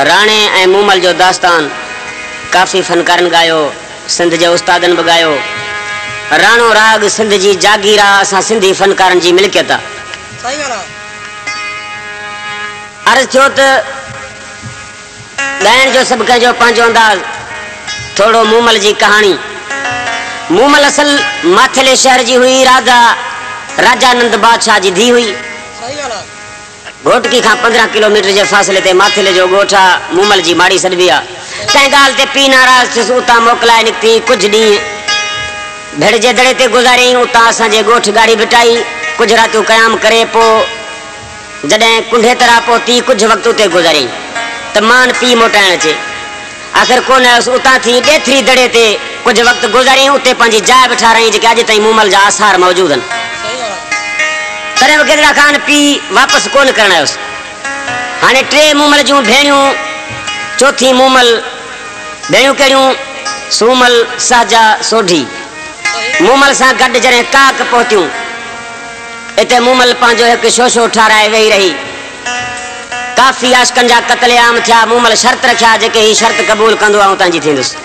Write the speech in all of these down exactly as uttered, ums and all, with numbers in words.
राणे ऐं मूमल जो दास्तान काफ़ी फनकारनि गायो, सिंध जे उस्तादनि बि गायो। राणो राग सिंध जी जागीर आहे, असां सिंधी फनकारनि जी मिल्कियत आहे। अर्ज़ थियो त ॻाइण जो सभु कंहिंजो पंहिंजो अंदाज़। थोरो मूमल जी कहाणी। मूमल असल माथेले शहर जी हुई, राजा राजानंद बादशाह जी धी हुई। घोटकी खां पंद्रहं किलोमीटर जे फासिले ते माथेले जो ॻोठ आहे, मूमल जी माड़ी सॾबी आहे। कंहिं ॻाल्हि ते पीउ नाराज़ थियुसि, उतां मोकिलाए निकिती। कुझु ॾींहं भेड़ जे दड़े ते गुज़ारियईं। उतां असांजे ॻोठ गाड़ी बिठाई, कुझु रातियूं क़याम करे पोइ जॾहिं कुंढे तरह पहुती, कुझु वक़्तु उते गुज़ारियईं त मान पीउ मोटाइण अचे। आख़िर कोन आयुसि। उतां थी ॾेथरी दड़े ते कुझु वक़्तु गुज़ारियईं, उते पंहिंजी जाइ बि ठारायईं जेके अॼु ताईं मूमल जा आसार मौजूदु आहिनि। तॾहिं बि केतिरा खान पीउ वापसि कोन करण आयुसि। हाणे टे मूमल जूं भेणियूं, चौथी मूमल। भेणियूं कहिड़ियूं? सूमल, साजा, सोढी। मूमल सां गॾु जॾहिं काक पहुतियूं, हिते मूमल पंहिंजो हिकु शोशो ठाराए वेही रही। काफ़ी आशिकनि जा क़त्ले आम थिया। मूमल शर्त रखिया, जेके ही शर्त क़बूल कंदो आहे तव्हांजी थींदुसि।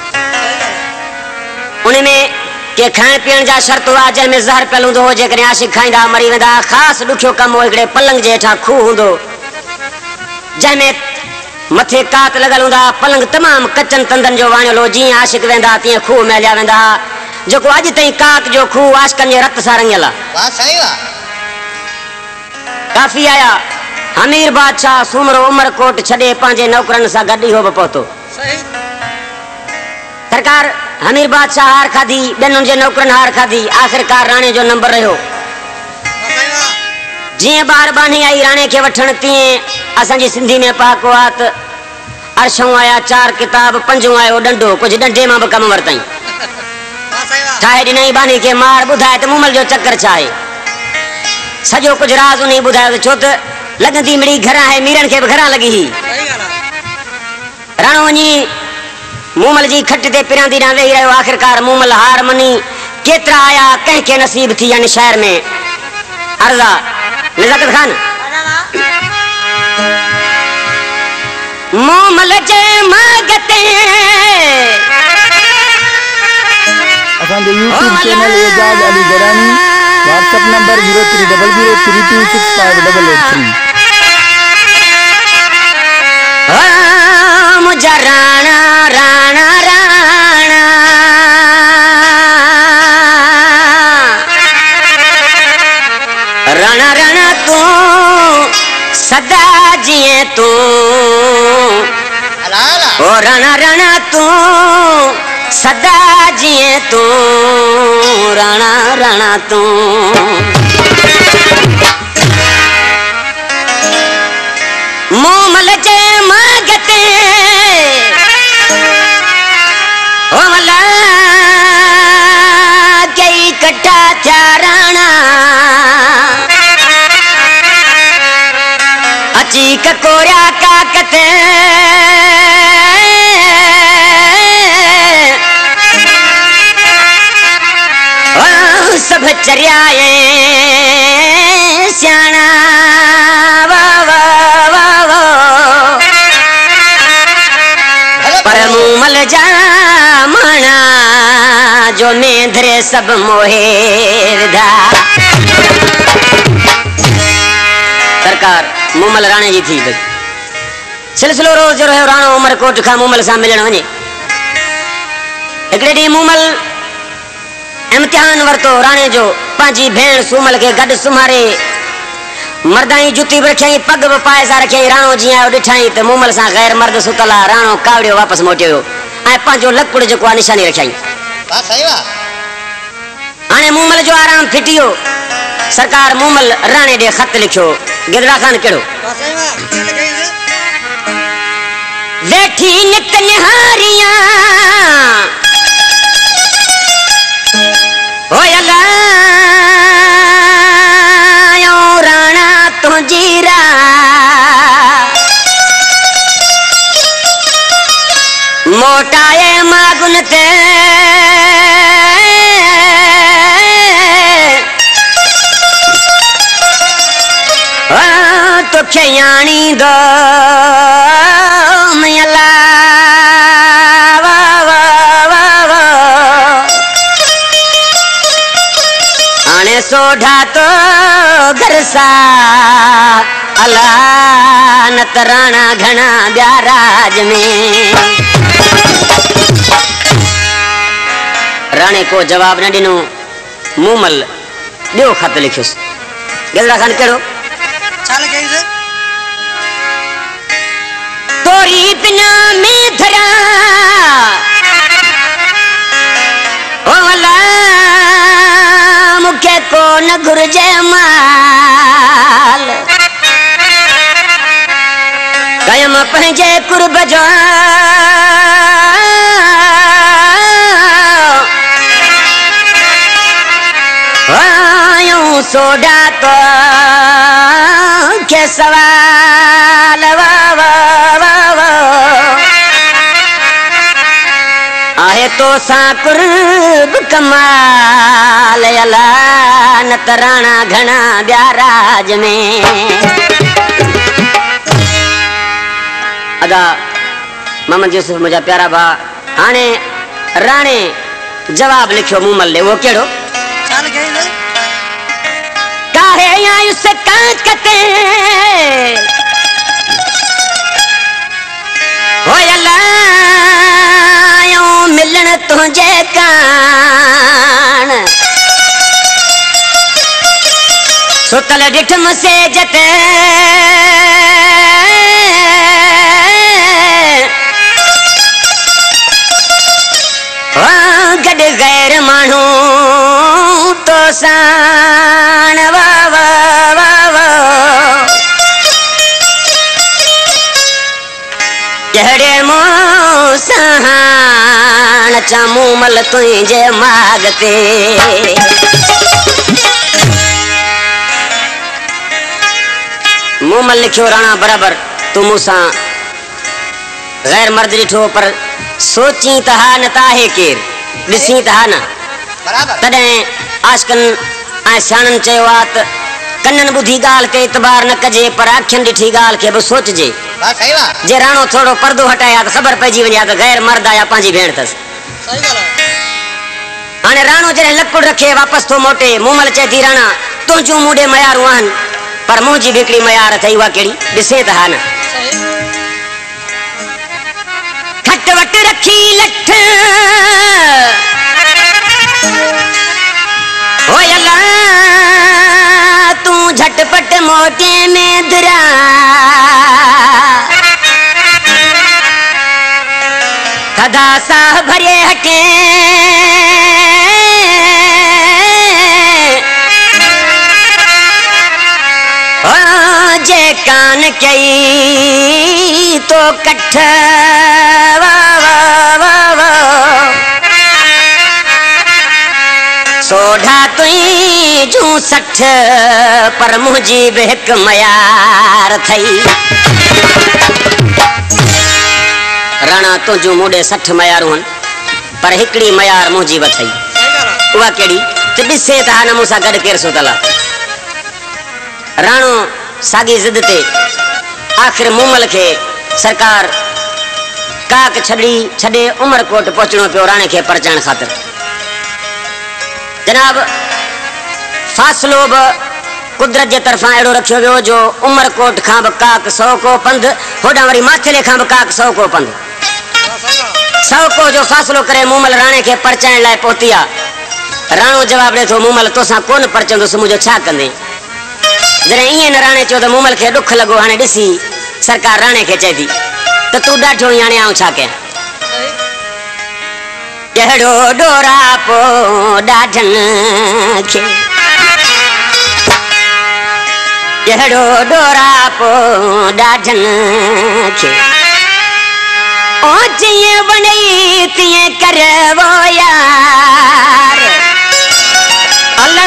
उन में के खाइण पीअण जा शर्त हुआ, जंहिंमें ज़हर पियल हूंदो हो। जेकॾहिं आशिक खाईंदा मरी वेंदा। ख़ासि ॾुखियो कमु हो, हिकिड़े पलंग जे हेठां खूह हूंदो, जंहिंमें मथे कात लॻल हूंदा। पलंग तमामु कचनि तंदनि जो वाणियल हो। जीअं आशिक वेंदा तीअं खूह में हलिया वेंदा, जेको अॼु ताईं काक जो खूह आशिकनि जे रत सां रंगियल आहे। काफ़ी आया। हमीर बादशाह सूमरो उमरकोट छॾे पंहिंजे नौकरनि सां गॾु इहो बि पहुतो। सरकार हमीर बादशाह हार खाधी, ॿियनि जे नौकरनि हार खाधी। आख़िरकार राणे जो नंबर रहियो। जीअं ॿार बानी आई राणे खे वठण, तीअं असांजी सिंधी में पहाको आहे त अर्शूं आया चार किताब, पंजूं आयो डंडो। कुझु डंडे मां बि कमु वरितई। ठाहे ॾिनई बानी खे मार। ॿुधाए त मूमल जो चकर छा आहे? सॼो कुझु राज़ उन ॿुधायो त छो त लॻंदी मिड़ी घरां आहे, मीरनि खे बि घरां लॻी हुई। राणो वञी मूमल जी खट ते पिरांदी ॾांहुं वेही रहियो। आख़िरकार मूमल हार मनी। केतिरा आया, कंहिंखे नसीब थी आहिनि शहर में। अर्ज़ा नज़ाकत खान मूमल जे मागते असांजो YouTube channel Ejaz Ali Garani, WhatsApp number zero three double zero three two six five double eight three. मुझा राणा राणा राणा राणा राणा तू सदा जिए तू। ओ राणा राणा तू सदा जिए तू। राणा राणा तू मूमल जे मागते ओ मला कई कट्ठा थिया राणा। अची ककोरिया काकते सब चरियाए सियाणा। पर मूमल जा माना जो मेंधरे सब मोहे विधा। सरकार मूमल राणे जी थी भई। सिलसिलो रोज़ जो रहियो। राणो उमरकोट खां मूमल सां मिलण वञे। हिकिड़े ॾींहुं मूमल इम्तिहान वरितो राणे जो। पंहिंजी भेण सूमल खे गॾु सुम्हारे मर्दाई जुती बि रखियईं, पग बि पाए सां रखियईं। राणो जीअं आयो ॾिठईं त मूमल सां गैर मर्द सुतल आहे। राणो कावड़ियो वापसि मोटियो ऐं पंहिंजो लकड़ जेको आहे निशानी रखियईं। हाणे मूमल जो आराम फिटियो। सरकार मूमल राणे ॾे ख़त लिखियो। गिदड़ा खान कहिड़ो? वेठी नित निहारियां होयला राणा तुंहिंजी रा मोटाए मागुन ते तोखे याणी दो हाणे सोढ़ा तो घर सा अला न तराना घना ब्या राज में। राणे को जवाब न दिनो। मूमल ॿियो खत लिखियोसि। गिलरा खान कहिड़ो छा लिखियोसि? तोरी बिना में धरा ओ अला मुखे को न घुर्जे माल कयम पंहिंजे कुर्ब जो आयूं सोडा तो के सवाल वा वा वा वा आहे तो सा कुर्ब कमाल अला न तराना घना ब्या राज में। अदा मोहम्मद यूसुफ मुझा प्यारा भा हाणे राणे जवाब लिखियो मूमल ने। वो केड़ो काहे आयुस कांच कते होयला यूं मिलन तुझे कान सुतल डिठ मुसे जते गड गैर मानू तो सान वा वा वा वा जहड़े मो सहान चा मूमल तुझे मागते। मूमल लिखियो राणा बराबर तू मूसा गैर मर्द ॾिठो पर सोची तहा न ताहे केर ॾिसी तहा न तॾहिं आशकन ऐं सियाणनि चयो आहे त कननि ॿुधी ॻाल्हि ते इतबार न कजे पर अखियुनि ॾिठी ॻाल्हि खे बि सोचजे। जे राणो थोरो पर्दो हटाया त ख़बर पइजी वञे त गैर मर्द आया पंहिंजी भेण अथसि। हाणे राणो जॾहिं लकुड़ रखे वापसि थो मोटे मूमल चए थी राणा तुंहिंजूं मूंॾे मयारूं आहिनि पर मुंहिंजी बि हिकिड़ी मयार अथई उहा कहिड़ी ॾिसे त हा न। खट वट रखी लठ होयला तू झटपट मोटे में दरा कदा सा भरे हटे जे कान कई तो कठ वा वा वा वा सोढ़ा तुई जू सठ पर मुझी भी एक मयार थई। राणा तुझू मुडे सठ मयारू हन पर हिकड़ी मयार मुझी भी थई उहा केड़ी त ॾिसे त न मूंसां गॾु केर सुतल आहे। राणो सागी जिद ते आखिर मूमल के सरकार काक छड़ी छड़े उमरकोट पहुंचणो पियो राणे के परचाइण खातिर। जनाब फासलो बि कुदरत जे तरफां अहिड़ो रखियो वियो जो उमरकोट खां बि काक सौ को पंध होॾां वरी माथेले खां बि काक सौ को पंध सौ को जो फासलो करे मूमल राणे के परचाइण लाइ पहुती आहे। राणो जवाब ॾे थो मूमल तोसां कोन परचंदुसि मुंहिंजो छा कंदे। जॾहिं ईअं न राणे चयो त मूमल खे ॾुख लॻो हाणे ॾिसी सरकार राणे खे चए थी त तूं ॾाढो ई हाणे आऊं छा कयां। कहिड़ो डोरा पो ॾाढनि खे कहिड़ो डोरा पो ॾाढनि खे ओ जीअं वणई तीअं करवो यार अला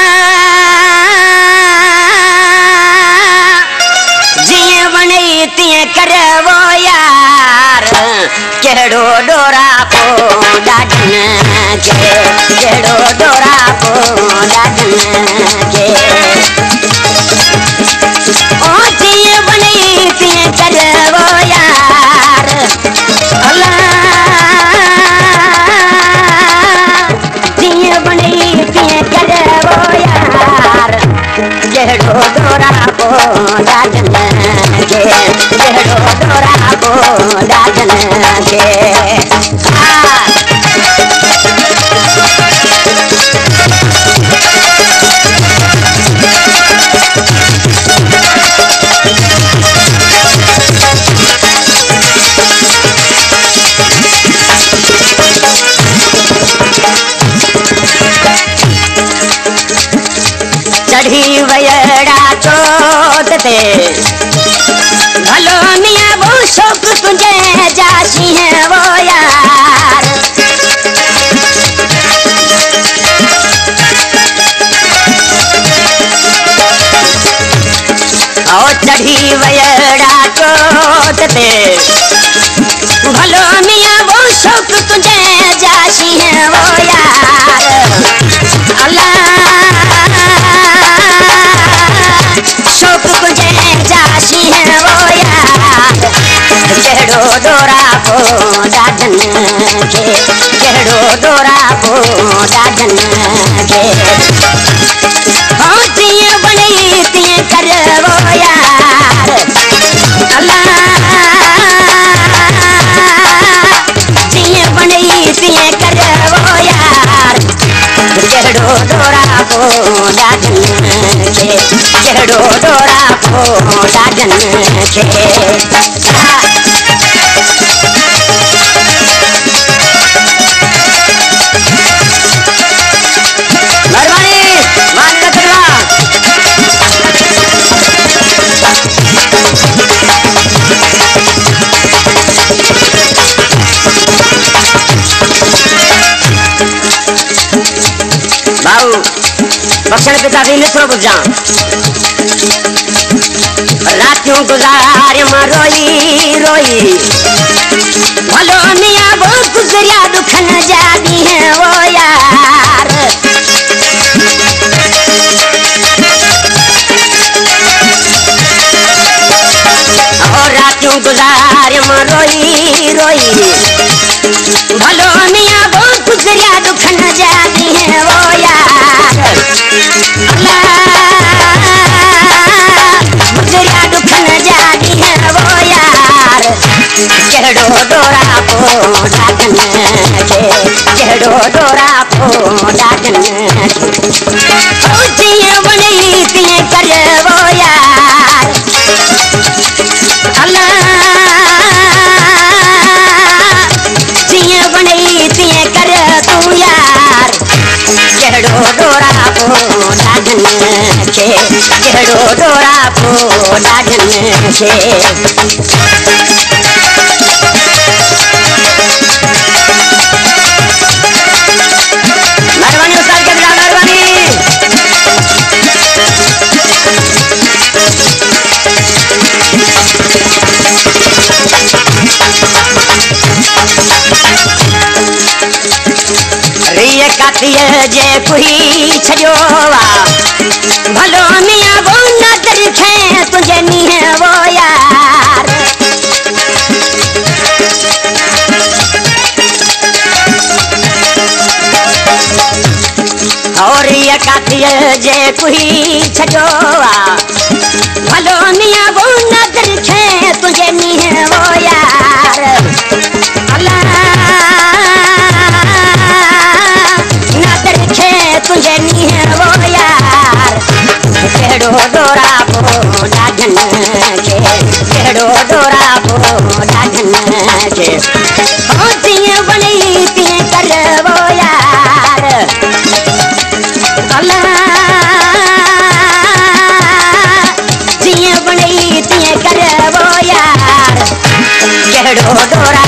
जीअं वणई तीअं करवो यार कहिड़ो डोरा पो ॾाढनि खे कहिड़ो डोरा पो ॾाढनि खे ओ जीअं वणई तीअं करवो यार अला जीअं वणई तीअं करवो यार। जहड़ो डोरा पोंदा जन के जहड़ो डोरा पोंदा जन के चढ़ी वयड़ा चोट ते भलो मियाँ वो शौक तुझे जासी है वो यार और चढ़ी वयड़ा चोट ते भलो मियाँ वो शौक तुझे जासी है वो यार अल्लाह शौक तुझे जासी है वो यार जहड़ो डोरा पोंदा जन के जहड़ो डोरा पोंदा जन के हो तीअं बणी तीअं कर वो यार अल्लाह तीअं बणी तीअं कर वो यार जहड़ो डोरा पोंदा जन के जहड़ो डोरा पोंदा जन के मेहरबानी मान का चलवा बाबू बख्शण पिता भी मित्रो बुझा रातियों गुजार मां रोई रोई भलो मियाँ वो गुजरिया दुखन जाती है वो यार और रातियों गुजार मां रोई रोई भलो मियाँ वो गुजरिया दुखन जाती है वो यार गुजरिया दुखन जाती है वो यार जहड़ो डोरा पोंदा जन के जहड़ो डोरा पोंदा जन के तीअं बणी तीअं कर वो यार अल्लाह तीअं बणी तीअं कर तू यार जहड़ो डोरा पोंदा जन के जहड़ो डोरा पोंदा जन के मेहरबानी उस्ताद के बिना मेहरबानी रिय कातिय जे कुही छजोवा भलो मियाँ वो नजर खे तुझे नी है वो यार और ये कातिय जे कुही छजोवा भलो मियाँ वो नजर खे तुझे नी है वो यार अल्लाह नजर खे तुझे नी है वो यार जहड़ो डोरा पोंदा जन के जहड़ो डोरा पोंदा जन के हो तीअं बणी तीअं कर वो यार अल्लाह तीअं बणी तीअं कर वो यार जहड़ो डोरा